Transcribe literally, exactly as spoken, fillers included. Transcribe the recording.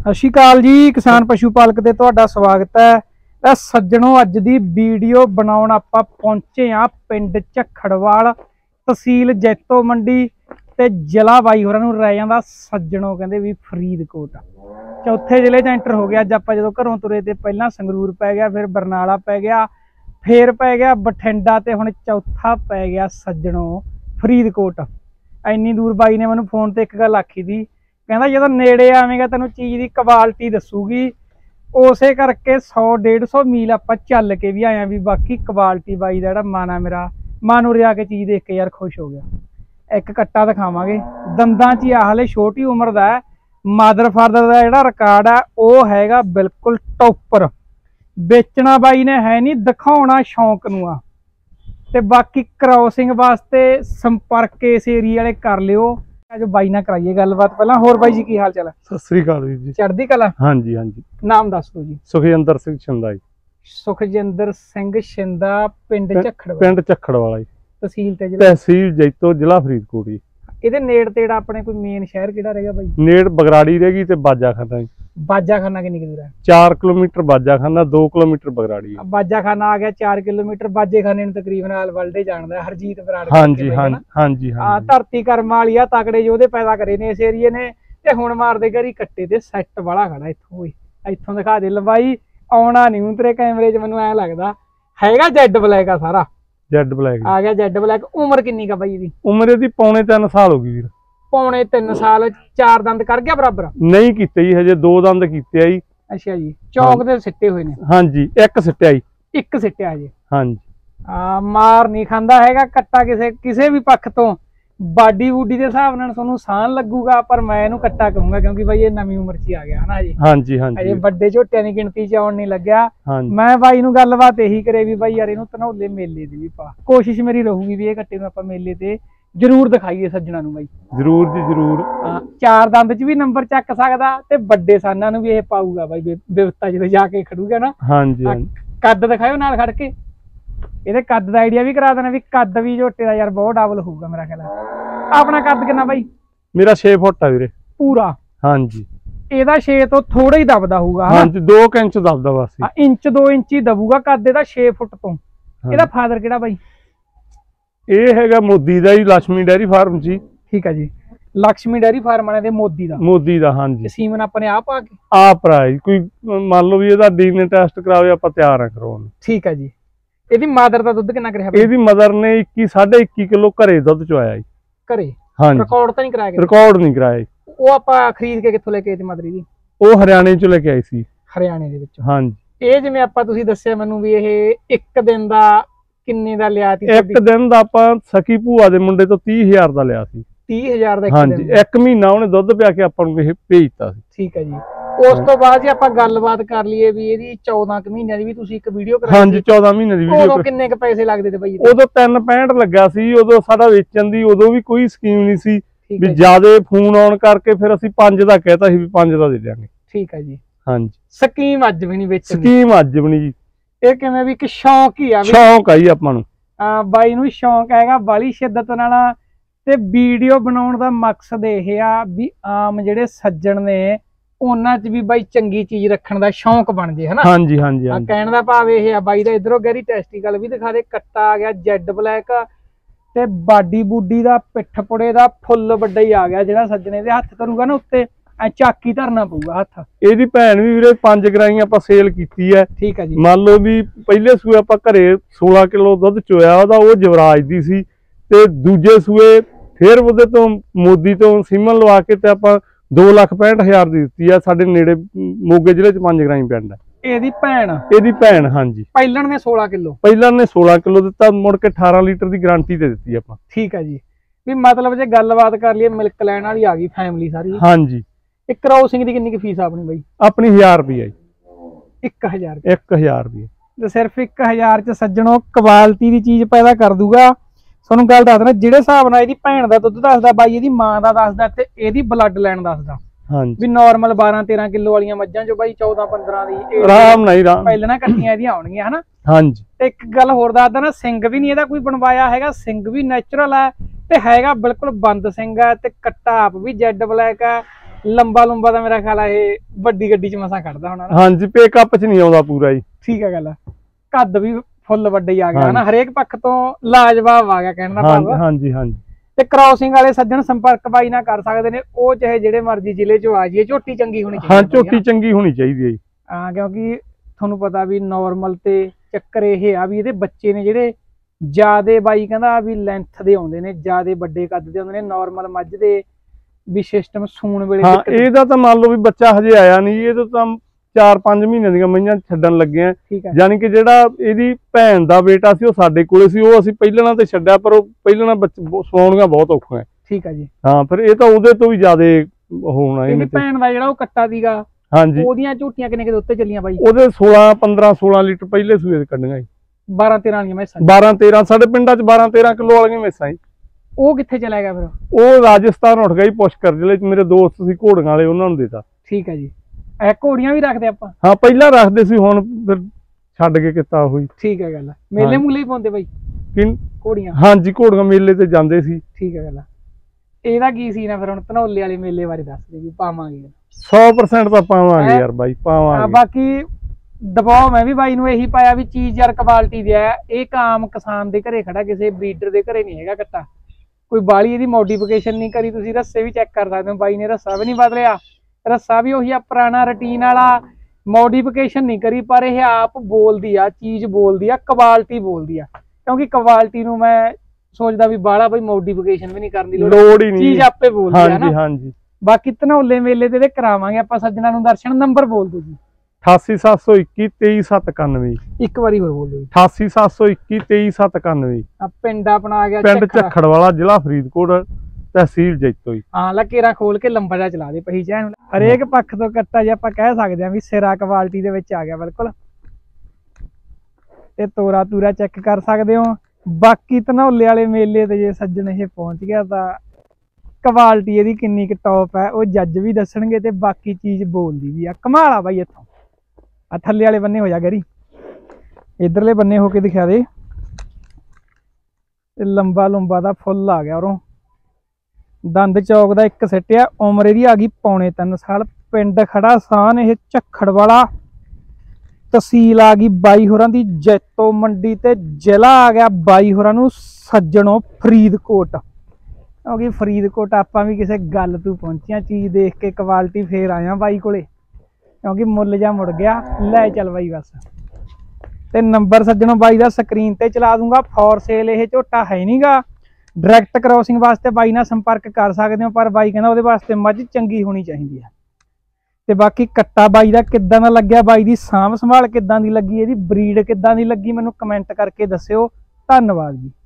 ਸਤਿ ਸ਼੍ਰੀ ਅਕਾਲ ਜੀ, किसान पशु पालक ते तुहाडा स्वागत है। सज्जणों, अज दी वीडियो बनाउण आपां पहुंचे आ पिंड झक्खड़वाल, तहसील जैतो मंडी ते जिला बाई होरां नूं रह जांदा सज्जणों कहंदे भी फरीदकोट। चौथे जिले च एंटर हो गया। अज आपां जदों घरों तुरे ते पहलां संगरूर पै गया, फिर बरनाला पै गया, फिर पै गया बठिंडा ते हुण चौथा पै गया सज्जणों फरीदकोट। इन्नी दूर बाई ने मैनूं फोन ते एक गल आखी थी, कहना जो नेड़े आवेगा तेन चीज़ की क्वालिटी दसूगी। उस करके सौ डेढ़ सौ मील आप चल के भी आए भी बाकी क्वालिटी बाई का माना मेरा मन उरे आके चीज़ देख के यार खुश हो गया। एक कट्टा दिखावे दंदा च हाले छोटी उम्र का है। मदर फादर का जोड़ा रिकॉर्ड है वह है बिल्कुल टॉपर। बेचना बाई ने है नहीं, दिखाना शौक नूं आ। ते बाकी क्रॉसिंग वास्ते संपर्क इस एरिए वाले कर लियो। जो बाई ना कराइए गलबात पहला। होर बाई जी की हाल चाल है? सत श्री अकाल जी। चढ़दी कला? हाँ जी हाँ जी। नाम दस दो जी। सुखजिंदर सिंह शिंदा जी। सुखजिंदर सिंह शिंदा, पिंड झक्खड़वाल। पिंड झक्खड़वाल जी। तहसील ते तहसील जैतो, जिला फरीदकोट जी। ਇਹਦੇ ਨੇੜ ਤੇੜਾ ਆਪਣੇ ਕੋਈ ਮੇਨ ਸ਼ਹਿਰ ਕਿਹੜਾ ਰਹੇਗਾ ਬਾਈ? ਨੇੜ ਬਗਰਾੜੀ ਰਹੇਗੀ ਤੇ ਬਾਜਾਖਾਨਾ ਜੀ। ਬਾਜਾਖਾਨਾ ਕਿੰਨੀ ਦੂਰ ਹੈ? ਚਾਰ ਕਿਲੋਮੀਟਰ ਬਾਜਾਖਾਨਾ, ਦੋ ਕਿਲੋਮੀਟਰ ਬਗਰਾੜੀ। ਬਾਜਾਖਾਨਾ ਆ ਗਿਆ ਚਾਰ ਕਿਲੋਮੀਟਰ। ਬਾਜੇਖਾਨੇ ਨੂੰ ਤਕਰੀਬਨ ਆਲ ਵਲਡੇ ਜਾਣਦਾ ਹਰਜੀਤ ਬਰਾੜ। ਹਾਂਜੀ ਹਾਂਜੀ ਹਾਂ, ਧਰਤੀ ਕਰਮ ਵਾਲੀ ਆ, ਤਕੜੇ ਯੋਧੇ ਪੈਦਾ ਕਰੇ ਨੇ ਇਸ ਏਰੀਏ ਨੇ। ਤੇ ਹੁਣ ਮਾਰਦੇ ਘਰੀ ਕੱਟੇ ਤੇ ਸੈੱਟ ਵਾਲਾ ਖੜਾ ਇੱਥੋਂ। ਇੱਥੋਂ ਦਿਖਾ ਦੇ ਲੰਬਾਈ। ਆਉਣਾ ਨਹੀਂ ਹੁਣ ਤੇਰੇ ਕੈਮਰੇ 'ਚ, ਮੈਨੂੰ ਐ ਲੱਗਦਾ ਹੈਗਾ ਜੈਡ ਬਲੈਕ ਆ ਸਾਰਾ। ਜੈਡ ਬਲੈਕ ਆ ਗਿਆ ਜੈਡ ਬਲੈਕ। ਉਮਰ ਕਿੰਨੀ ਕਾ ਬਾਈ ਦੀ? ਉਮਰ ਇਹਦੀ ਪੌਣੇ ਤਿੰਨ ਸਾਲ ਹੋ ਗਈ ਵੀਰ। ਪੌਣੇ ਤਿੰਨ ਸਾਲ। ਚਾਰ ਦੰਦ ਕਰ ਗਿਆ ਬਰਾਬਰ? ਨਹੀਂ ਕੀਤੇ ਜੀ, ਹਜੇ ਦੋ ਦੰਦ ਕੀਤੇ ਆ ਜੀ। ਅੱਛਾ ਜੀ। ਚੌਕ ਦੇ ਸਿੱਟੇ ਹੋਏ ਨੇ? ਹਾਂਜੀ, ਇੱਕ ਸਿੱਟਿਆ ਜੀ। ਇੱਕ ਸਿੱਟਿਆ ਜੀ। ਹਾਂਜੀ। ਆ ਮਾਰ ਨਹੀਂ ਖਾਂਦਾ ਹੈਗਾ ਕੱਟਾ ਕਿਸੇ ਕਿਸੇ ਵੀ ਪੱਖ ਤੋਂ। ਬਾਡੀ ਬੂਡੀ ਦੇ ਹਿਸਾਬ ਨਾਲ ਤੁਹਾਨੂੰ ਸਾਨ ਲੱਗੂਗਾ, ਪਰ ਮੈਂ ਇਹਨੂੰ ਕੱਟਾ ਕਹੂੰਗਾ ਕਿਉਂਕਿ ਬਾਈ ਇਹ ਨਵੀਂ ਉਮਰ 'ਚ ਆ ਗਿਆ ਹਨਾ ਜੀ। ਹਾਂਜੀ ਹਾਂਜੀ। ਅਜੇ ਵੱਡੇ ਝੋਟਿਆਂ ਦੀ ਗਿਣਤੀ 'ਚ ਆਉਣ ਨਹੀਂ ਲੱਗਿਆ। ਮੈਂ ਬਾਈ ਨੂੰ ਗੱਲਬਾਤ ਇਹੀ ਕਰੇ ਵੀ ਬਾਈ ਯਾਰ ਇਹਨੂੰ ਧਨੌਲੇ ਮੇਲੇ ਦੀ ਵੀ ਪਾ। ਕੋਸ਼ਿਸ਼ ਮੇਰੀ ਰਹੂਗੀ ਵੀ ਇਹ ਕੱਟੇ ਨੂੰ ਆਪਾਂ ਮੇਲੇ ਤੇ ਜਰੂਰ ਦਿਖਾਈਏ ਸੱਜਣਾ ਨੂੰ ਬਾਈ। ਜਰੂਰ ਜੀ ਜਰੂਰ। ਚਾਰ ਦੰਦ 'ਚ ਵੀ ਨੰਬਰ ਚੱਕ ਸਕਦਾ ਤੇ ਵੱਡੇ ਸਾਨਾਂ ਨੂੰ ਵੀ ਇਹ ਪਾਊਗਾ ਬਾਈ ਬਿਵਸਤਾ ਜਦੋਂ ਜਾ ਕੇ ਖੜੂਗਾ ਨਾ। ਹਾਂਜੀ। ਕੱਦ ਦਿਖਾਇਓ ਨਾਲ ਖੜ ਕੇ। ਇਹਦੇ ਕੱਦ ਦਾ ਆਈਡੀਆ ਵੀ ਕਰਾ ਦੇਣਾ ਵੀ ਕੱਦ ਵੀ ਝੋਟੇ ਦਾ ਯਾਰ ਬਹੁਤ ਡਬਲ ਹੋਊਗਾ ਮੇਰਾ ਖਿਆਲ। ਆਪਣਾ ਕੱਦ ਕਿੰਨਾ ਬਾਈ? ਮੇਰਾ ਛੇ ਫੁੱਟ ਆ ਵੀਰੇ ਪੂਰਾ। ਹਾਂਜੀ। ਇਹਦਾ ਛੇ ਤੋਂ ਥੋੜਾ ਹੀ ਦਬਦਾ ਹੋਊਗਾ। ਹਾਂਜੀ, ਦੋ ਇੰਚ ਦਬਦਾ ਬਸ। ਇੰਚ ਦੋ ਇੰਚ ਹੀ ਦਬੂਗਾ ਕੱਦ ਇਹਦਾ ਛੇ ਫੁੱਟ ਤੋਂ। ਇਹਦਾ ਫਾਦਰ ਕਿਹੜਾ ਬਾਈ? ਇਹ ਹੈਗਾ ਮੋਦੀ ਦਾ ਜੀ, ਲక్ష్ਮੀ ਡੈਰੀ ਫਾਰਮ ਜੀ। ਠੀਕ ਹੈ ਜੀ। ਲక్ష్ਮੀ ਡੈਰੀ ਫਾਰਮ ਵਾਲੇ ਦੇ ਮੋਦੀ ਦਾ? ਮੋਦੀ ਦਾ ਹਾਂਜੀ। ਸੀਮਨ ਆਪਣੇ ਆਪ ਆ ਕੇ ਆਪ ਰਾਈ ਕੋਈ ਮੰਨ ਲਓ ਵੀ ਇਹਦਾ ਡੀਐਨਏ ਟੈਸਟ ਕਰਾਵੇ ਆਪਾਂ ਤਿਆਰ ਆ ਕਰਾਉਣ। ਠੀਕ ਹੈ ਜੀ। ਇਹਦੀ ਮਦਰ ਦਾ ਦੁੱਧ ਕਿੰਨਾ ਕਰਿਆ? ਇਹਦੀ ਮਦਰ ਨੇ ਇੱਕੀ ਸਾਢੇ ਇੱਕੀ ਕਿਲੋ ਘਰੇ ਦੁੱਧ ਚੁਆਇਆ ਜੀ। ਘਰੇ? ਹਾਂਜੀ। ਰਿਕਾਰਡ ਤਾਂ ਨਹੀਂ ਕਰਾਇਆ? ਰਿਕਾਰਡ ਨਹੀਂ ਕਰਾਇਆ। ਉਹ ਆਪਾਂ ਖਰੀਦ ਕੇ ਕਿੱਥੋਂ ਲੈ ਕੇ ਆਏ ਤੇ ਮਦਰ ਦੀ? ਉਹ ਹਰਿਆਣੇ ਚੋਂ ਲੈ ਕੇ ਆਈ ਸੀ। ਹਰਿਆਣੇ ਦੇ ਵਿੱਚ? ਹਾਂਜੀ। ਇਹ ਜਿਵੇਂ ਆਪਾਂ ਤੁਸੀਂ ਦੱਸਿਆ ਮੈਨੂੰ ਵੀ ਇਹ ਇੱਕ ਦਿਨ ਦਾ ਕਿੰਨੇ ਦਾ ਲਿਆ ਸੀ? ਇੱਕ ਦਿਨ ਦਾ ਆਪਾਂ ਸਕੀ ਭੂਆ ਦੇ ਮੁੰਡੇ ਤੋਂ ਤੀਹ ਹਜ਼ਾਰ ਦਾ ਲਿਆ ਸੀ। ਤੀਹ ਹਜ਼ਾਰ ਦਾ? ਹਾਂਜੀ। ਇੱਕ ਮਹੀਨਾ ਉਹਨੇ ਦੁੱਧ ਪਿਆ ਕੇ ਆਪਾਂ ਨੂੰ ਇਹ ਭੇਜਤਾ ਸੀ। ਠੀਕ ਹੈ ਜੀ। ਉਸ ਤੋਂ ਬਾਅਦ ਜੇ ਆਪਾਂ ਗੱਲਬਾਤ ਕਰ ਲਈਏ ਵੀ ਇਹਦੀ ਚੌਦਾਂ ਕੁ ਮਹੀਨਿਆਂ ਦੀ ਵੀ ਤੁਸੀਂ ਇੱਕ ਵੀਡੀਓ ਕਰਾਈ? ਹਾਂਜੀ, ਚੌਦਾਂ ਮਹੀਨੇ ਦੀ ਵੀਡੀਓ। ਉਦੋਂ ਕਿੰਨੇ ਕ ਪੈਸੇ ਲੱਗਦੇ ਤੇ ਬਾਈ? ਉਦੋਂ ਤਿੰਨ ਪੈਂਹਠ ਲੱਗਾ ਸੀ। ਉਦੋਂ ਸਾਡਾ ਵੇਚਣ ਦੀ ਉਦੋਂ ਵੀ ਕੋਈ ਸਕੀਮ ਨਹੀਂ ਸੀ ਵੀ ਜਿਆਦੇ ਫੋਨ ਆਉਣ ਕਰਕੇ ਫਿਰ ਅਸੀਂ ਪੰਜ ਦਾ ਕਹਿਤਾ ਸੀ ਵੀ ਪੰਜ ਦਾ ਦੇ ਦਿਆਂਗੇ। ਠੀਕ ਹੈ ਜੀ। ਹਾਂਜੀ। ਸਕੀਮ ਅੱਜ ਵੀ ਨਹੀਂ ਵੇਚਣ ਦੀ? ਸਕੀਮ ਅੱਜ ਵੀ ਨਹੀਂ ਜੀ। ਇਹ ਕਿਵੇਂ ਵੀ ਇੱਕ ਸ਼ੌਂਕ ਹੀ ਆ? ਸ਼ੌਂਕ ਆ ਜੀ ਆਪਾਂ ਨੂੰ। ਬਾਈ ਨੂੰ ਸ਼ੌਂਕ ਹੈਗਾ ਬਾਲੀ ਸ਼ਿੱਦਤ ਨਾਲ। ਤੇ ਵੀਡੀਓ ਬਣਾਉਣ ਦਾ ਮਕਸਦ ਇਹ ਆ ਵੀ ਆਮ ਜਿਹੜੇ ਸੱਜਣ ਨੇ ਉਹਨਾਂ 'ਚ ਵੀ ਬਾਈ ਚੰਗੀ ਚੀਜ਼ ਰੱਖਣ ਦਾ ਸ਼ੌਂਕ ਬਣ ਜੇ ਹਨਾ। ਹਾਂਜੀ ਹਾਂਜੀ। ਕਹਿਣ ਦਾ ਭਾਵ ਇਹ ਆ ਬਾਈ ਦਾ ਇਧਰੋਂ ਗਹਿਰੀ ਟੈਸਟੀਕਲ ਵੀ ਦਿਖਾ ਦੇ। ਕੱਟਾ ਆ ਗਿਆ ਜੈਡ ਬਲੈਕ ਤੇ ਬਾਡੀ ਬੂਡੀ ਦਾ ਪਿੱਠ ਪੁੜੇ ਦਾ ਫੁੱਲ ਵੱਡਾ ਹੀ ਆ ਗਿਆ। ਜਿਹੜਾ ਸੱਜਣੇ ਦੇ ਹੱਥ ਕਰੂਗਾ ਨਾ ਉੱਤੇ ਐ ਚਾਕੀ ਧਰਨਾ ਪਊਗਾ ਹੱਥ। ਇਹਦੀ ਭੈਣ ਵੀ ਵੀਰੇ ਪੰਜ ਗਰਾਈ ਆਪਾਂ ਸੇਲ ਕੀਤੀ ਹੈ। ਠੀਕ ਹੈ ਜੀ। ਮੰਨ ਲਓ ਵੀ ਪਹਿਲੇ ਸੂਏ ਆਪਾਂ ਘਰੇ ਸੋਲਾਂ ਕਿਲੋ ਦੁੱਧ ਚੋਇਆ ਉਹਦਾ, ਉਹ ਜਵਰਾਜ ਦੀ ਸੀ। ਤੇ ਦੂਜੇ ਸੂਏ ਫੇਰ ਉਹਦੇ ਤੋਂ ਮੋਦੀ ਤੋਂ ਸੀਮਨ ਲਵਾ ਕੇ ਤੇ ਆਪਾਂ ਦੋ ਲੱਖ ਪੈਂਹਠ ਹਜ਼ਾਰ ਦੀ ਦਿੱਤੀ ਆ। ਸਾਡੇ ਨੇੜੇ ਮੋਗੇ ਜ਼ਿਲ੍ਹੇ ਚ ਪੰਜ ਗਰਾਈ ਪਿੰਡ ਹੈ। ਇਹਦੀ ਭੈਣ? ਇਹਦੀ ਭੈਣ ਹਾਂਜੀ। ਪਹਿਲਣ ਨੇ ਸੋਲਾਂ ਕਿਲੋ? ਪਹਿਲਣ ਨੇ ਸੋਲਾਂ ਕਿਲੋ ਦਿੱਤਾ, ਮੁੜ ਕੇ ਅਠਾਰਾਂ ਲੀਟਰ ਦੀ ਗਾਰੰਟੀ ਤੇ ਦਿੱਤੀ ਆਪਾਂ। ਠੀਕ ਹੈ ਜੀ। ਵੀ ਮਤਲਬ ਜੇ ਗੱਲਬਾਤ ਕਰ ਲਈਏ ਮਿਲਕ ਲੈਣ ਵਾਲੀ ਆ ਗਈ ਫੈਮਿਲੀ ਸਾਰੀ? ਹਾਂਜੀ। ਇੱਕ ਕ੍ਰਾਸਿੰਗ ਦੀ ਕਿੰਨੀ ਕੁ ਫੀਸ ਆਪਣੀ ਬਾਈ? ਆਪਣੀ ਹਜ਼ਾਰ ਰੁਪਈਆ ਜੀ। ਇੱਕ ਹਜ਼ਾਰ? ਇੱਕ ਹਜ਼ਾਰ ਰੁਪਈਆ। ਤੇ ਸਿਰਫ ਇੱਕ ਹਜ਼ਾਰ ਚ ਸੱਜਣੋ ਕੁਆਲਿਟੀ ਦੀ ਚੀਜ਼ ਪੈਦਾ ਕਰ ਦੂਗਾ। ਤੁਹਾਨੂੰ ਗੱਲ ਦੱਸ ਦੇਣਾ ਜਿਹੜੇ ਹਿਸਾਬ ਨਾਲ ਇਹਦੀ ਭੈਣ ਦਾ ਦੁੱਧ ਦੱਸਦਾ ਬਾਈ, ਇਹਦੀ ਮਾਂ ਦਾ ਦੱਸਦਾ ਤੇ ਇਹਦੀ ਬਲੱਡ ਲਾਈਨ ਦੱਸਦਾ ਵੀ ਨਾਰਮਲ ਬਾਰਾਂ ਤੇਰਾਂ ਕਿਲੋ ਵਾਲੀਆਂ ਮੱਝਾਂ ਚੋਂ ਬਾਈ ਚੌਦਾਂ ਪੰਦਰਾਂ ਦੀ ਆਰਾਮ ਨਾਲ ਪਹਿਲਾਂ ਕੱਟੀਆਂ ਇਹਦੀਆਂ ਆਉਣਗੀਆਂ ਹਨਾ। ਹਾਂਜੀ। ਤੇ ਇੱਕ ਗੱਲ ਹੋਰ ਦੱਸਦਾ ਨਾ, ਸਿੰਘ ਵੀ ਨਹੀਂ ਇਹਦਾ ਕੋਈ ਬਣਵਾਇਆ ਹੈਗਾ। ਸਿੰਘ ਵੀ ਨੈਚੁਰਲ ਹੈ ਤੇ ਹੈਗਾ ਬਿਲਕੁਲ ਬੰਦ ਸਿੰਘ ਹੈ। ਤੇ ਕੱਟਾ ਆਪ ਵੀ ਜੈਡ ਬਲੈਕ ਹੈ। ਲੰਬਾ ਲੰਬਾ ਦਾ ਮੇਰਾ ਖਿਆਲ ਆ ਇਹ ਵੱਡੀ ਗੱਡੀ ਚ ਮਸਾਂ ਕੱਢਦਾ ਹੋਣਾ ਨਾ। ਹਾਂਜੀ ਪਿਕਅਪ ਚ ਨਹੀਂ ਆਉਂਦਾ ਪੂਰਾ ਜੀ। ਠੀਕ ਹੈ ਗੱਲ, ਕੱਦ ਵੀ ਫੁੱਲ ਵੱਡਾ ਹੀ ਆ ਗਿਆ ਹਨਾ, ਹਰੇਕ ਪੱਖ ਤੋਂ ਲਾਜਵਾਬ ਆ ਗਿਆ ਕਹਿਣ ਦਾ ਭਾਵ। ਹਾਂਜੀ ਹਾਂਜੀ। ਤੇ ਕ੍ਰਾਸਿੰਗ ਵਾਲੇ ਸੱਜਣ ਸੰਪਰਕ ਬਾਈ ਨਾਲ ਕਰ ਸਕਦੇ ਨੇ, ਉਹ ਚਾਹੇ ਜਿਹੜੇ ਮਰਜ਼ੀ ਜ਼ਿਲ੍ਹੇ ਚੋਂ ਆ ਜਾਈਏ, ਝੋਟੀ ਚੰਗੀ ਹੋਣੀ ਚਾਹੀਦੀ। ਹਾਂ ਝੋਟੀ ਚੰਗੀ ਹੋਣੀ ਚਾਹੀਦੀ ਹੈ ਜੀ। ਹਾਂ ਕਿਉਂਕਿ ਤੁਹਾਨੂੰ ਪਤਾ ਵੀ ਨਾਰਮਲ ਤੇ ਚੱਕਰ ਇਹ ਆ ਵੀ ਇਹਦੇ ਬੱਚੇ ਨੇ ਜਿਹੜੇ ਜਿਆਦੇ ਬਾਈ ਕਹਿੰਦਾ ਵੀ ਲੈਂਥ ਦੇ ਆਉਂਦੇ ਨੇ, ਜਿਆਦੇ ਵੱਡੇ ਕੱਦ ਦੇ ਆਉਂਦੇ ਨੇ। ਨਾਰਮਲ ਮੱਝ ਦੇ ਵੀ ਸਿਸਟਮ ਸੂਣ ਵੇਲੇ ਹਾਂ ਇਹਦਾ ਤਾਂ ਮੰਨ ਲਓ ਵੀ ਬੱਚਾ ਹਜੇ ਆਇਆ ਨਹੀਂ, ਇਹ ਤਾਂ ਚਾਰ ਪੰਜ ਮਹੀਨੇ ਦੀਆਂ ਮਈਆਂ ਛੱਡਣ ਲੱਗੇ ਆ। ਯਾਨੀ ਕਿ ਜਿਹੜਾ ਇਹਦੀ ਭੈਣ ਦਾ ਬੇਟਾ ਸੀ ਉਹ ਸਾਡੇ ਕੋਲੇ ਸੀ, ਉਹ ਅਸੀਂ ਪਹਿਲਾਂ ਤੇ ਛੱਡਿਆ, ਪਰ ਉਹ ਪਹਿਲਾਂ ਸਵਾਉਣੀਆਂ ਬਹੁਤ ਔਖਾ ਹੈ। ਠੀਕ ਹੈ ਜੀ। ਹਾਂ ਫਿਰ ਇਹ ਤਾਂ ਉਹਦੇ ਤੋਂ ਵੀ ਜ਼ਿਆਦਾ ਹੋਣਾ। ਇਹਦੀ ਭੈਣ ਦਾ ਜਿਹੜਾ ਉਹ ਕੱਟਾ ਸੀਗਾ, ਹਾਂਜੀ ਉਹਦੀਆਂ ਝੂਟੀਆਂ ਕਿੰਨੇ ਕਿਤੇ ਉੱਤੇ ਚੱਲੀਆਂ ਬਾਈ? ਉਹਦੇ ਸੋਲਾਂ ਪੰਦਰਾਂ ਸੋਲਾਂ ਲੀਟਰ ਪਹਿਲੇ ਸੂਏ ਕੱਢੀਆਂ ਜੀ। ਬਾਰਾਂ ਤੇਰਾਂ ਵਾਲੀਆਂ ਮੈਸਾਂ? ਬਾਰਾਂ ਤੇਰਾਂ ਸਾਡੇ ਪਿੰਡਾਂ ਚ ਬਾਰਾਂ ਤੇਰਾਂ ਕਿਲੋ ਵਾਲੀਆਂ ਮੈਸਾਂ ਜੀ। ਉਹ ਕਿੱਥੇ ਚਲਾ ਗਿਆ ਫਿਰ? ਉਹ ਰਾਜਸਥਾਨ ਉੱਠ ਗਿਆ ਜੀ, ਪੁਸ਼ਕਰ ਜ਼ਿਲ੍ਹੇ ਚ ਮੇਰੇ ਦੋਸਤ ਸੀ ਘੋੜੀਆਂ ਵਾਲੇ, ਉਹਨਾਂ ਨੂੰ ਦੇਤਾ। ਠੀਕ ਹੈ ਜੀ। ਇਹ ਘੋੜੀਆਂ ਵੀ ਰੱਖਦੇ ਆਪਾਂ? ਹਾਂ ਪਹਿਲਾਂ ਰੱਖਦੇ ਸੀ, ਹੁਣ ਫਿਰ ਛੱਡ ਕੇ ਕੀਤਾ ਹੋਈ। ਠੀਕ ਹੈ ਗੱਲ। ਮੇਲੇ ਮੂਲੇ ਹੀ ਪਾਉਂਦੇ ਬਾਈ ਕਿਨ ਘੋੜੀਆਂ? ਹਾਂਜੀ ਘੋੜੀਆਂ ਮੇਲੇ ਤੇ ਜਾਂਦੇ ਸੀ। ਠੀਕ ਹੈ ਗੱਲ। ਇਹਦਾ ਕੀ ਸੀ ਨਾ ਫਿਰ ਹੁਣ ਧਨੌਲੇ ਵਾਲੇ ਮੇਲੇ ਬਾਰੇ ਦੱਸ ਦੇ ਵੀ ਪਾਵਾਂਗੇ। ਸੌ ਪ੍ਰਸੈਂਟ ਤਾਂ ਪਾਵਾਂਗੇ ਯਾਰ ਬਾਈ, ਪਾਵਾਂਗੇ। ਬਾਕੀ ਦਬਾਅ ਮੈਂ ਵੀ ਬਾਈ ਨੂੰ ਇਹੀ ਪਾਇਆ ਵੀ ਚੀਜ਼ ਯਾਰ ਕੁਆਲਿਟੀ ਦੀ ਹੈ। ਇਹ ਆਮ ਕਿਸਾਨ ਦੇ ਘਰੇ ਖੜਾ, ਕਿਸੇ ਬਰੀਡਰ ਦੇ ਘਰੇ ਨਹੀਂ ਹੈਗਾ ਕੱਟਾ। ਕੋਈ ਬਾਲੀ ਇਹਦੀ ਮੋਡੀਫਿਕੇਸ਼ਨ ਨਹੀਂ ਕਰੀ। ਤੁਸੀਂ ਰੱਸੇ ਵੀ ਚੈੱਕ ਕਰ ਸਕਦੇ ਹੋ, ਬਾਈ ਨੇ ਰੱਸਾ ਵੀ ਨਹੀਂ ਬਦਲਿਆ, ਰੱਸਾ ਵੀ ਉਹੀ ਆ ਪੁਰਾਣਾ ਰੂਟੀਨ ਵਾਲਾ, ਮੋਡੀਫਿਕੇਸ਼ਨ ਨਹੀਂ ਕਰੀ। ਪਰ ਇਹ ਆਪ ਬੋਲਦੀ ਆ, ਚੀਜ਼ ਬੋਲਦੀ ਆ, ਕੁਆਲਿਟੀ ਬੋਲਦੀ ਆ। ਕਿਉਂਕਿ ਕੁਆਲਿਟੀ ਨੂੰ ਮੈਂ ਸੋਚਦਾ ਵੀ ਬਾਹਲਾ ਬਈ ਮੋਡੀਫਿਕੇਸ਼ਨ ਵੀ ਨਹੀਂ ਕਰਨ ਦੀ ਲੋੜ ਹੀ ਨਹੀਂ, ਚੀਜ਼ ਆਪੇ ਬੋਲਦੀ ਆ ਨਾ। ਹਾਂਜੀ ਹਾਂਜੀ। ਬਾਕੀ ਧਨੌਲੇ ਮੇਲੇ ਤੇ ਕਰਾਵਾਂਗੇ ਆਪਾਂ ਸੱਜਣਾ ਨੂੰ ਦਰਸ਼ਨ। ਨੰਬਰ ਬੋਲ ਦਿਓ ਜੀ। ਅਠਾਸੀ ਸੱਤ ਸੌ ਇੱਕੀ ਤੇਈ ਸੱਤ ਇਕਾਨਵੇਂ। ਇੱਕ ਵਾਰੀ ਹੋਰ ਬੋਲ ਦਿਓ। ਅਠਾਸੀ ਸੱਤ ਸੌ ਇੱਕੀ ਤੇਈ ਸੱਤ ਇਕਾਨਵੇਂ। ਆ ਪਿੰਡ ਆਪਣਾ ਆ ਗਿਆ ਪਿੰਡ ਝੱਖੜ ਵਾਲਾ, ਜ਼ਿਲ੍ਹਾ ਫਰੀਦਕੋਟ, ਤਹਿਸੀਲ ਜੈਤੋ। ਹਾਂ ਲੱਕੇਰਾ ਖੋਲ ਕੇ ਲੰਬਾ ਜਿਹਾ ਚਲਾ ਦੇ ਪਹੀ ਚੈਨ। ਹਰੇਕ ਪੱਖ ਤੋਂ ਕੱਟਾ ਜੇ ਆਪਾਂ ਕਹਿ ਸਕਦੇ ਹਾਂ ਵੀ ਸਿਰਾ ਕੁਆਲਿਟੀ ਦੇ ਵਿੱਚ ਆ ਗਿਆ ਬਿਲਕੁਲ। ਤੇ ਤੋਰਾ ਤੂਰਾ ਚੈੱਕ ਕਰ ਸਕਦੇ ਹੋ। ਬਾਕੀ ਧਨੌਲੇ ਵਾਲੇ ਮੇਲੇ ਤੇ ਜੇ ਸੱਜਣ ਇਹ ਪਹੁੰਚ ਗਿਆ ਤਾਂ ਕੁਆਲਿਟੀ ਇਹਦੀ ਕਿੰਨੀ ਕੁ ਟੌਪ ਹੈ ਉਹ ਜੱਜ ਵੀ ਦੱਸਣਗੇ, ਤੇ ਬਾਕੀ ਚੀਜ਼ ਬੋਲਦੀ ਵੀ ਆ। ਕਮਾਲ ਆ ਬਾਈ। ਇੱਥੋਂ ਆ ਥੱਲੇ ਵਾਲੇ ਬੰਨੇ ਹੋ ਜਾ ਗਰੀ, ਇਧਰਲੇ ਬੰਨੇ ਹੋ ਕੇ ਦਿਖਾ ਦੇ। ਤੇ ਲੰਬਾ ਲੰਬਾ ਦਾ ਫੁੱਲ ਆ ਗਿਆ ਉਰੋਂ। ਦੰਦ ਚੌਕ ਦਾ ਇੱਕ ਸਿੱਟਿਆ। ਉਮਰ ਇਹਦੀ ਆ ਗਈ ਪੌਣੇ ਤਿੰਨ ਸਾਲ। ਪਿੰਡ ਖੜਾ ਸਾਨ ਇਹ ਝੱਖੜ ਵਾਲਾ, ਤਹਿਸੀਲ ਆ ਗਈ ਬਾਈ ਹੋਰਾਂ ਦੀ ਜੈਤੋ ਮੰਡੀ, ਤੇ ਜ਼ਿਲ੍ਹਾ ਆ ਗਿਆ ਬਾਈ ਹੋਰਾਂ ਨੂੰ ਸੱਜਣੋਂ ਫਰੀਦਕੋਟ। ਕਿਉਂਕਿ ਫਰੀਦਕੋਟ ਆਪਾਂ ਵੀ ਕਿਸੇ ਗੱਲ ਤੋਂ ਪਹੁੰਚਿਆ, ਚੀਜ਼ ਦੇਖ ਕੇ ਕੁਆਲਿਟੀ ਫੇਰ ਆਇਆ ਬਾਈ ਕੋਲੇ, ਕਿਉਂਕਿ ਮੁੱਲ ਜਾ ਮੁੜ ਗਿਆ। ਲੈ ਚੱਲ ਬਾਈ ਬਸ। ਤੇ ਨੰਬਰ ਸੱਜਣੋਂ ਬਾਈ ਦਾ ਸਕਰੀਨ ਤੇ ਚਲਾ ਦੂੰਗਾ। ਫੋਰ ਸੇਲ ਇਹ ਝੋਟਾ ਹੈ ਨਹੀਂਗਾ। ਡਾਇਰੈਕਟ ਕ੍ਰੋਸਿੰਗ ਵਾਸਤੇ ਬਾਈ ਨਾਲ ਸੰਪਰਕ ਕਰ ਸਕਦੇ ਹੋ, ਪਰ ਬਾਈ ਕਹਿੰਦਾ ਉਹਦੇ ਵਾਸਤੇ ਮੱਝ ਚੰਗੀ ਹੋਣੀ ਚਾਹੀਦੀ ਹੈ। ਤੇ ਬਾਕੀ ਕੱਟਾ ਬਾਈ ਦਾ ਕਿੱਦਾਂ ਦਾ ਲੱਗਿਆ, ਬਾਈ ਦੀ ਸਾਂਭ ਸੰਭਾਲ ਕਿੱਦਾਂ ਦੀ ਲੱਗੀ, ਇਹਦੀ ਬਰੀਡ ਕਿੱਦਾਂ ਦੀ ਲੱਗੀ, ਮੈਨੂੰ ਕਮੈਂਟ ਕਰਕੇ ਦੱਸਿਓ। ਧੰਨਵਾਦ ਜੀ।